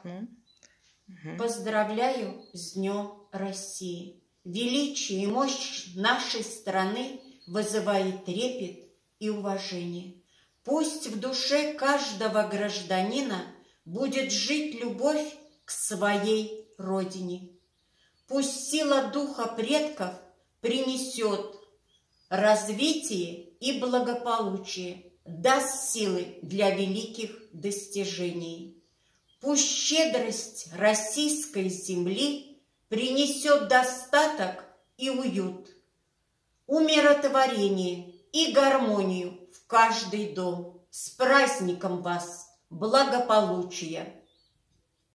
окно. Угу. Поздравляю с Днем России. Величие и мощь нашей страны вызывает трепет и уважение. Пусть в душе каждого гражданина будет жить любовь к своей родине. Пусть сила духа предков принесет развитие и благополучие, даст силы для великих достижений. Пусть щедрость российской земли принесет достаток и уют, умиротворение и гармонию в каждый дом. С праздником вас, благополучия!